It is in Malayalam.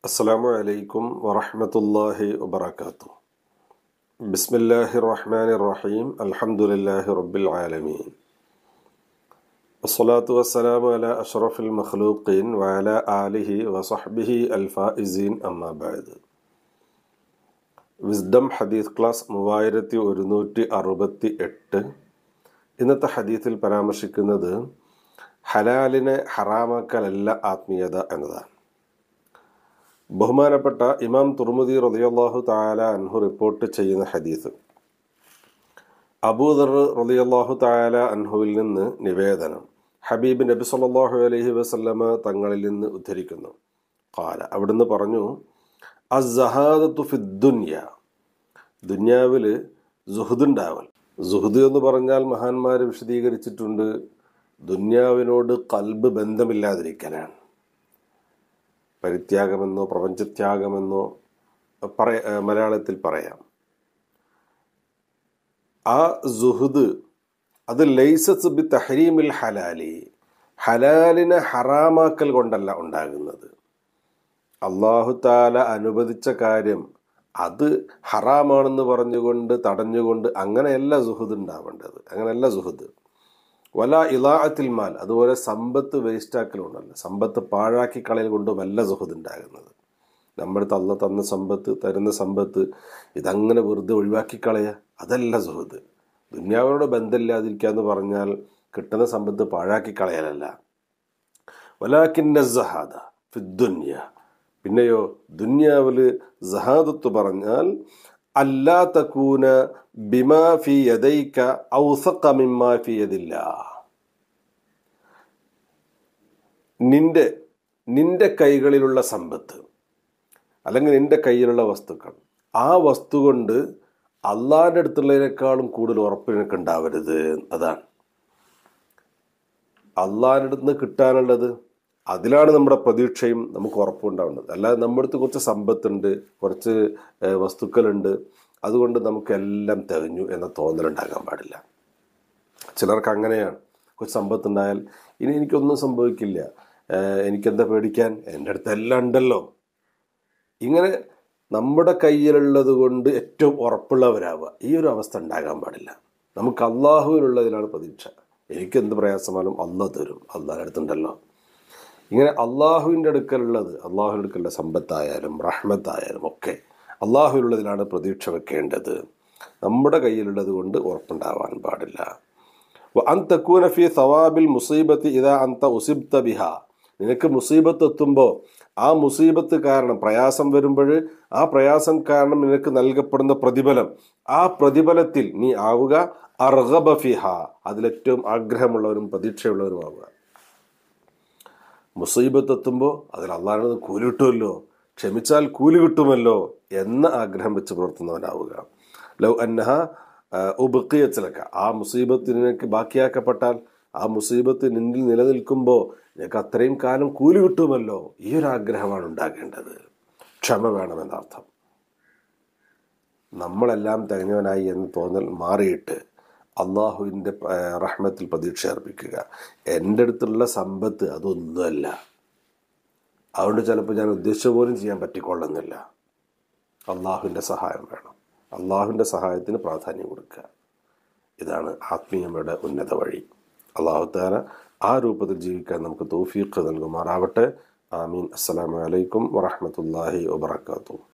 അസ്സലാമു അലൈക്കും വറഹ്മത്തുള്ളാഹി വബറകാതുഹു. ബിസ്മില്ലാഹിർ റഹ്മാനിർ റഹീം. അൽഹംദുലില്ലാഹി റബ്ബിൽ ആലമീൻ. വസ്സലാത്തു വസ്സലാമു അലാ അഷ്റഫിൽ മഖ്ലൂഖീൻ വഅലാ ആലിഹി വസഹ്ബിഹി അൽഫായിസീൻ. അമ്മാ ബഅദ്. വിസ്ഡം ഹദീസ് ക്ലാസ് 3168. ഇന്നത്തെ ഹദീസിൽ പരാമർശിക്കുന്നത് ഹലാലിനെ ഹറാമാക്കലല്ല ആത്മീയത എന്നതാണ്. ബഹുമാനപ്പെട്ട ഇമാം തുർമുദി റളിയല്ലാഹു തആല അൻഹു റിപ്പോർട്ട് ചെയ്യുന്ന ഹദീസ്, അബൂദർ റളിയല്ലാഹു തആല അൻഹുവിൽ നിന്ന് നിവേദനം, ഹബീബ് നബി സല്ലല്ലാഹു അലൈഹി വസല്ലമ തങ്ങളിൽ നിന്ന് ഉദ്ധരിക്കുന്നു. ഖാല, അവിടുന്ന് പറഞ്ഞു, അസ്സഹാദത്തു ഫിദ്ദുനിയ, ദുനിയാവിൽ സുഹുദുണ്ടാവൽ. സുഹുദ് എന്ന് പറഞ്ഞാൽ മഹാന്മാർ വിശദീകരിച്ചിട്ടുണ്ട്, ദുനിയാവിനോട് ഖൽബ് ബന്ധമില്ലാതിരിക്കലാണ്. പരിത്യാഗമെന്നോ പ്രപഞ്ചത്യാഗമെന്നോ മലയാളത്തിൽ പറയാം. ആ സുഹുദ് അത് ലൈസത്ത് ബി തഹരീമിൽ ഹലാലി, ഹലാലിനെ ഹറാമാക്കൽ കൊണ്ടല്ല ഉണ്ടാകുന്നത്. അല്ലാഹു തആല അനുവദിച്ച കാര്യം അത് ഹറാമാണെന്ന് പറഞ്ഞുകൊണ്ട് തടഞ്ഞുകൊണ്ട് അങ്ങനെയല്ല സുഹുദ് ഉണ്ടാവേണ്ടത്. അങ്ങനെയല്ല സുഹുദ്. വല ഇളാഅത്തിൽ മാൽ, അതുപോലെ സമ്പത്ത് വേസ്റ്റാക്കലുണ്ടല്ല, സമ്പത്ത് പാഴാക്കി കളയൽ കൊണ്ടുമല്ല സുഹുദ് ഉണ്ടാകുന്നത്. നമ്മുടെ അല്ലാഹു തന്ന സമ്പത്ത്, തരുന്ന സമ്പത്ത് ഇതങ്ങനെ വെറുതെ ഒഴിവാക്കി കളയുക, അതല്ല സുഹുദ്. ദുനിയാവിനോട് ബന്ധമില്ലാതിരിക്കുക എന്ന് പറഞ്ഞാൽ കിട്ടുന്ന സമ്പത്ത് പാഴാക്കി കളയലല്ല. വലാകിന്ന സഹാദ ഫിദ്ദുനിയ, പിന്നെയോ ദുനിയാവിൽ സഹാദത്ത് പറഞ്ഞാൽ അല്ലാ തകൂന ബിമാ ഫി യദൈക ഔസഖ മിമ്മാ ഫി യദില്ലാഹ്, നിന്റെ കൈകളിലുള്ള സമ്പത്ത് അല്ലെങ്കിൽ നിന്റെ കയ്യിലുള്ള വസ്തുക്കൾ, ആ വസ്തു കൊണ്ട് അള്ളാഹിന്റെ അടുത്തുള്ളതിനേക്കാളും കൂടുതൽ ഉറപ്പ് നിനക്ക് ഉണ്ടാവരുത്. അതാണ് അള്ളാഹിന്റെ അടുത്ത് നിന്ന് കിട്ടാനുള്ളത്, അതിലാണ് നമ്മുടെ പ്രതീക്ഷയും നമുക്ക് ഉറപ്പുണ്ടാവേണ്ടത്. അല്ലാതെ നമ്മുടെ അടുത്ത് കുറച്ച് സമ്പത്തുണ്ട്, കുറച്ച് വസ്തുക്കളുണ്ട്, അതുകൊണ്ട് നമുക്കെല്ലാം തികഞ്ഞു എന്ന തോന്നലുണ്ടാകാൻ പാടില്ല. ചിലർക്ക് അങ്ങനെയാണ്. കുറച്ച് സമ്പത്തുണ്ടായാൽ ഇനി എനിക്കൊന്നും സംഭവിക്കില്ല, എനിക്കെന്താ പേടിക്കാൻ, എൻ്റെ അടുത്ത് എല്ലാം ഉണ്ടല്ലോ. ഇങ്ങനെ നമ്മുടെ കയ്യിലുള്ളത് കൊണ്ട് ഏറ്റവും ഉറപ്പുള്ളവരാവുക, ഈ ഒരു അവസ്ഥ ഉണ്ടാകാൻ പാടില്ല. നമുക്ക് അള്ളാഹുവിനുള്ളതിലാണ് പ്രതീക്ഷ. എനിക്കെന്ത് പ്രയാസമായാലും അള്ളാഹ് തരും, അള്ളാഹിൻ്റെ അടുത്തുണ്ടല്ലോ. ഇങ്ങനെ അള്ളാഹുവിൻ്റെ അടുക്കലുള്ളത്, അള്ളാഹുവിൻ്റെ അടുക്കലുള്ള സമ്പത്തായാലും റഹ്മത്തായാലും ഒക്കെ അള്ളാഹുവിനുള്ളതിലാണ് പ്രതീക്ഷ വെക്കേണ്ടത്. നമ്മുടെ കയ്യിലുള്ളത് കൊണ്ട് ഉറപ്പുണ്ടാവാൻ പാടില്ല. അൻ തകൂന ഫീ സവാബിൽ മുസീബത്തി ഇദാ അൻത ഉസിബ്ത ബിഹാ, നിനക്ക് മുസീബത്ത് എത്തുമ്പോൾ ആ മുസീബത്ത് കാരണം, പ്രയാസം വരുമ്പോൾ ആ പ്രയാസം കാരണം നിനക്ക് നൽകപ്പെടുന്ന പ്രതിഫലം, ആ പ്രതിഫലത്തിൽ നീ ആവുക അർഗബ ഫിഹ, അതിലേറ്റവും ആഗ്രഹമുള്ളവരും പ്രതീക്ഷയുള്ളവരും ആവുക. മുസീബത്ത് എത്തുമ്പോൾ അതിൽ അള്ളാഹിനോട് കൂലി കിട്ടുമല്ലോ, ക്ഷമിച്ചാൽ കൂലി കിട്ടുമല്ലോ എന്ന ആഗ്രഹം വെച്ച് പുലർത്തുന്നവനാവുക. ലൗ അന്നഹ ഉബ്ഖിയത് ലക, ആ മുസീബത്ത് നിനക്ക് ബാക്കിയാക്കപ്പെട്ടാൽ, ആ മുസീബത്ത് നിന്നിൽ നിലനിൽക്കുമ്പോൾ നിനക്ക് അത്രയും കാലം കൂലി കിട്ടുമല്ലോ, ഈ ഒരു ആഗ്രഹമാണ് ഉണ്ടാകേണ്ടത്. ക്ഷമ വേണമെന്നർത്ഥം. നമ്മളെല്ലാം തികഞ്ഞവനായി എന്ന് തോന്നൽ മാറിയിട്ട് അള്ളാഹുവിൻ്റെ റഹ്മത്തിൽ പ്രതീക്ഷ അർപ്പിക്കുക. എൻ്റെ അടുത്തുള്ള സമ്പത്ത് അതൊന്നുമല്ല, അതുകൊണ്ട് ചിലപ്പോൾ ഞാൻ ഉദ്ദേശിച്ച പോലും ചെയ്യാൻ പറ്റിക്കൊള്ളുന്നില്ല. അള്ളാഹുവിൻ്റെ സഹായം വേണം. അള്ളാഹുവിൻ്റെ സഹായത്തിന് പ്രാധാന്യം കൊടുക്കുക. ഇതാണ് ആത്മീയതയുടെ ഉന്നത വഴി. അള്ളാഹു തആല ആ രൂപത്തിൽ ജീവിക്കാൻ നമുക്ക് തൗഫീഖ് നൽകുമാറാവട്ടെ. ആമീൻ. അസ്സലാമു അലൈക്കും വറഹ്മത്തുള്ളാഹി വബറകാതുഹു.